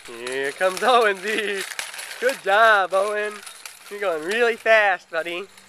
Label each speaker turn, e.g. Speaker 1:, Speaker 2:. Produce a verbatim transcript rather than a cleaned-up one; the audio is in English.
Speaker 1: Here comes Owen, Z. Good job, Owen. You're going really fast, buddy.